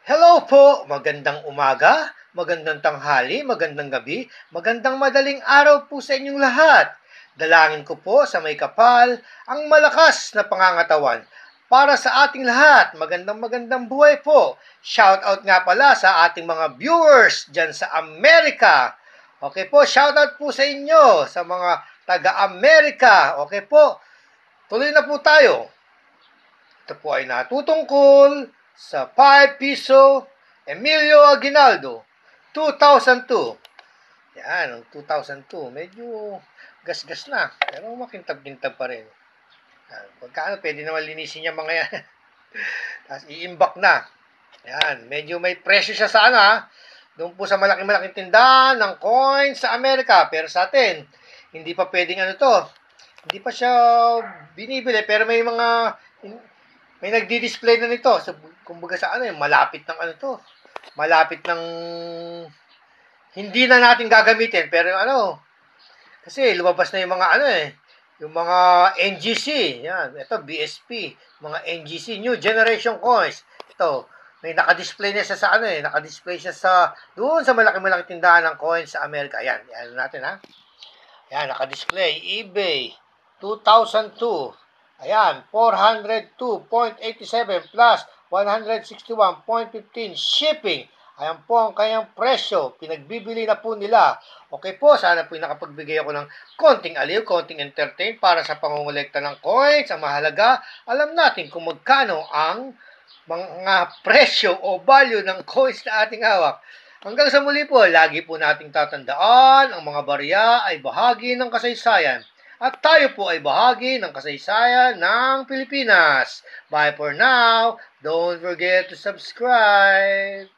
Hello po! Magandang umaga, magandang tanghali, magandang gabi, magandang madaling araw po sa inyong lahat. Dalangin ko po sa may kapal ang malakas na pangangatawan para sa ating lahat. Magandang buhay po. Shout out nga pala sa ating mga viewers dyan sa Amerika. Okay po, shout out po sa inyo sa mga taga-Amerika. Okay po, tuloy na po tayo. Ito po ay natutungkol sa 5 piso Emilio Aguinaldo 2002. Yan, ang 2002, medyo gasgas na, pero makintab-kintab pa rin. Yan, pagkaano, pwede naman linisin niya mga yan. Tapos i-imbak na. Yan, medyo may presyo siya sa doon po sa malaking tindahan ng coins sa Amerika. Pero sa atin, hindi pa pwedeng hindi pa siya binibili, pero may nagdi-display na nito. So, kumbaga sa malapit ng malapit ng hindi na natin gagamitin, pero kasi lumabas na yung mga yung mga NGC, yan, ito BSP, mga NGC, New Generation Coins. Ito, may naka-display na siya sa naka-display siya sa doon sa malaking tindahan ng coins sa Amerika. Yan, yan natin Yan, naka-display eBay 2002. Ayan, 402.87 plus 161.15 shipping. Ayan po ang kanyang presyo. Pinagbibili na po nila. Okay po, sana po nakapagbigay ako ng konting aliw, konting entertain para sa pangungulekta ng coins. Ang mahalaga, alam natin kung magkano ang mga presyo o value ng coins na ating hawak. Hanggang sa muli po, lagi po nating tatandaan, ang mga barya ay bahagi ng kasaysayan. At tayo po ay bahagi ng kasaysayan ng Pilipinas. Bye for now. Don't forget to subscribe.